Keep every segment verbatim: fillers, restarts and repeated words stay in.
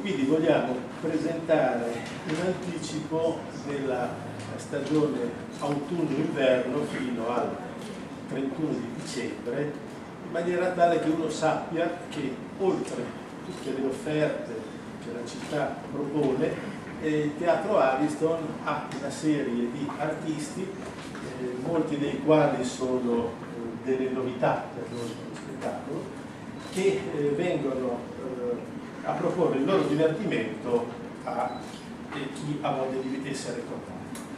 Quindi vogliamo presentare un anticipo della stagione autunno-inverno fino al trentuno di dicembre, in maniera tale che uno sappia che oltre tutte le offerte che la città propone, il Teatro Ariston ha una serie di artisti, eh, molti dei quali sono eh, delle novità per il nostro spettacolo, che eh, vengono eh, a proporre il loro divertimento a eh, chi ha voglia di essere contento.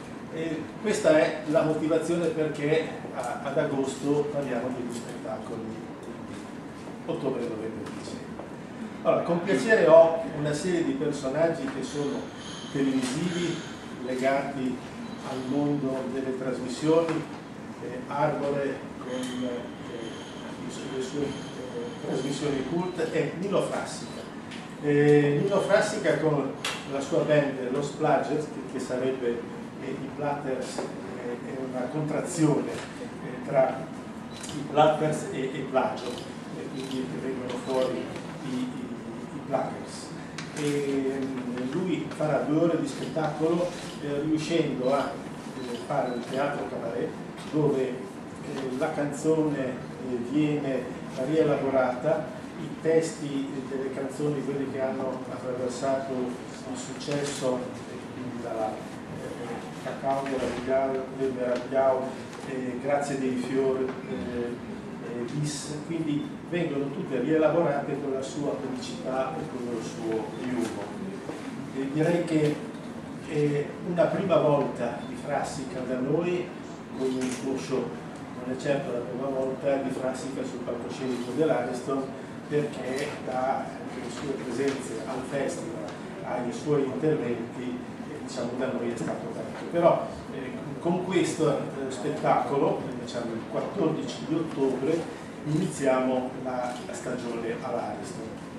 E questa è la motivazione perché a, ad agosto parliamo degli spettacoli di ottobre, novembre e dicembre. Allora, con piacere ho una serie di personaggi che sono televisivi, legati al mondo delle trasmissioni, eh, Arbore con eh, le sue eh, trasmissioni cult e Nino Frassica. Eh, Nino Frassica con la sua band Los Plagers, che, che sarebbe eh, i Platters, eh, è una contrazione eh, tra i Platters e i Plagio, e quindi vengono fuori i, i, i Platters. E lui farà due ore di spettacolo eh, riuscendo a eh, fare un teatro cabaret dove eh, la canzone eh, viene rielaborata, i testi delle canzoni, quelli che hanno attraversato il successo eh, dalla eh, Cacao del Meravigliao, eh, Grazie dei Fiori, eh, bis, quindi vengono tutte rielaborate con la sua felicità e con il suo humor. E direi che è una prima volta di Frassica da noi, con un corso, non è certo la prima volta di Frassica sul palcoscenico dell'Ariston, perché dalle sue presenze al festival ai suoi interventi, eh, diciamo, da noi è stato tanto. Però eh, con questo eh, spettacolo, diciamo il quattordici di ottobre, iniziamo la, la stagione all'Ariston.